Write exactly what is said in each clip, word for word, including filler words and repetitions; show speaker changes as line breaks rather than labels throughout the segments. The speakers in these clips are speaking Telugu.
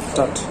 Start.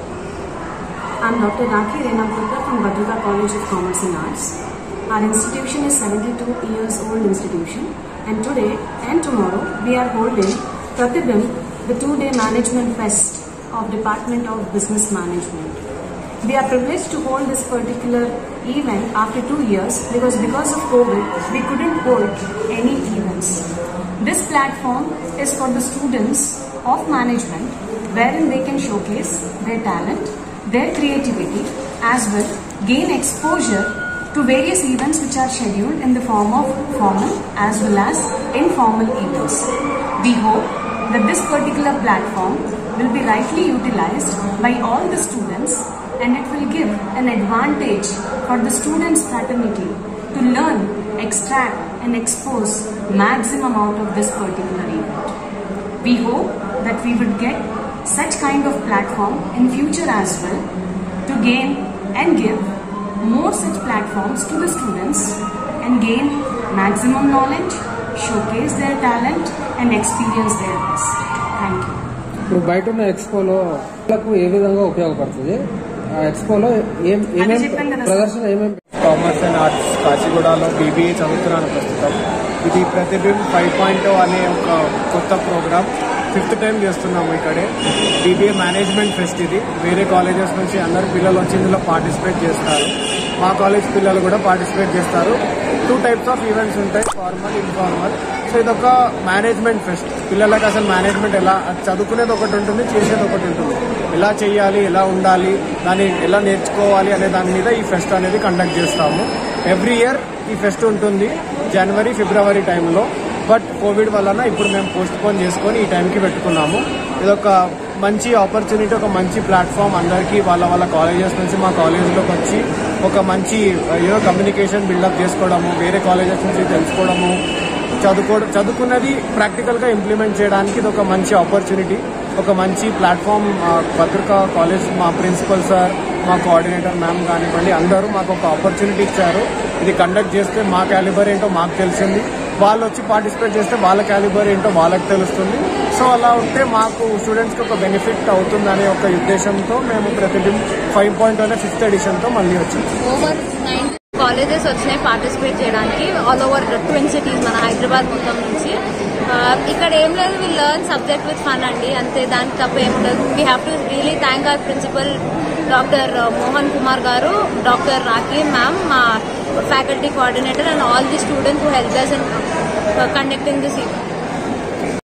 I'm Doctor Rakhi Renapurkar from Bhadraka College of Commerce and Arts. Our institution is seventy-two years old institution, and today and tomorrow we are holding Pratibimb, the two-day management fest of Department of Business Management. We are privileged to hold this particular event after two years because because of COVID we couldn't hold any events. This platform is for the students of management, wherein they can showcase their talent, their creativity, as well gain exposure to various events which are scheduled in the form of formal as well as informal events. We hope that this particular platform will be rightly utilized by all the students, and it will give an advantage for the students' fraternity to learn, extract and expose maximum out of this particular event. We hope that we would get such kind of platform in future as well to gain and give more such platforms to the students and gain maximum knowledge, showcase their talent and experience their best. Thank you.
ఇప్పుడు బయట ఉన్న ఎక్స్పోలో పిల్లలకు ఏ విధంగా ఉపయోగపడుతుంది? ఆ ఎక్స్పోలో ఏం ఏమేమి ప్రదర్శన ఏమేమి?
కామర్స్ అండ్ ఆర్ట్స్ కాచిగూడలో బీబీఏ చదువుతున్నాను ప్రస్తుతం. ఇది ప్రతిబింబ్ ఫైవ్ పాయింట్ అనే ఒక కొత్త ప్రోగ్రామ్ ఫిఫ్త్ టైం చేస్తున్నాము ఇక్కడే. బీబీఏ మేనేజ్మెంట్ ఫెస్ట్ ఇది. వేరే కాలేజెస్ నుంచి అందరు పిల్లలు వచ్చి ఇందులో పార్టిసిపేట్ చేస్తారు. మా కాలేజ్ పిల్లలు కూడా పార్టిసిపేట్ చేస్తారు. టూ టైప్స్ ఆఫ్ ఈవెంట్స్ ఉంటాయి, ఫార్మల్, ఇన్ఫార్మల్. సో ఇదొక మేనేజ్మెంట్ ఫెస్ట్. పిల్లలకు అసలు మేనేజ్మెంట్ ఎలా చదువుకునేది ఒకటి ఉంటుంది, చేసేది ఒకటి ఉంటుంది. ఎలా చేయాలి, ఎలా ఉండాలి, దాన్ని ఎలా నేర్చుకోవాలి అనే దాని మీద ఈ ఫెస్ట్ అనేది కండక్ట్ చేస్తాము. ఎవ్రీ ఇయర్ ఈ ఫెస్ట్ ఉంటుంది జనవరి ఫిబ్రవరి టైంలో. బట్ కోవిడ్ వలన ఇప్పుడు మేము పోస్ట్ పోన్ చేసుకొని ఈ టైంకి పెట్టుకున్నాము. ఇదొక మంచి ఆపర్చునిటీ, ఒక మంచి ప్లాట్ఫామ్ అందరికీ వాళ్ళ వాళ్ళ కాలేజెస్ నుంచి మా కాలేజీలోకి వచ్చి ఒక మంచి యూనో కమ్యూనికేషన్ బిల్డప్ చేసుకోవడము, వేరే కాలేజెస్ నుంచి తెలుసుకోవడము, చదువుకో చదువుకున్నది ప్రాక్టికల్గా ఇంప్లిమెంట్ చేయడానికి ఇది ఒక మంచి ఆపర్చునిటీ, ఒక మంచి ప్లాట్ఫామ్. భద్రక కాలేజ్ మా ప్రిన్సిపల్ సార్, మా కోఆర్డినేటర్ మ్యామ్ కానివ్వండి, అందరూ మాకు ఒక ఆపర్చునిటీ ఇచ్చారు. ఇది కండక్ట్ చేస్తే మా క్యాలిబర్ ఏంటో మాకు తెలిసింది, వాళ్ళు వచ్చి పార్టిసిపేట్ చేస్తే వాళ్ళ క్యాలిబర్ ఏంటో వాళ్ళకి తెలుస్తుంది. సో అలా ఉంటే మాకు స్టూడెంట్స్కి ఒక బెనిఫిట్ అవుతుందనే ఒక ఉద్దేశంతో మేము ప్రతిబింబ్ ఫైవ్ పాయింట్ అనే ఫిఫ్త్ ఎడిషన్తో మళ్ళీ వచ్చింది.
ఓవర్ నైన్ కాలేజెస్ వచ్చినాయి పార్టిసిపేట్ చేయడానికి, ఆల్ ఓవర్ ట్విన్ సిటీస్ మన హైదరాబాద్ మొత్తం నుంచి. ఇక్కడ ఏం లేదు, we learn subject with fun అండి, అంతే, దానికి తప్ప ఏముండదు. We have to really thank our principal doctor Mohan Kumar గారు, డాక్టర్ రాఖీ మ్యామ్, మా faculty coordinator and all the students who helped us in uh, conducting this event.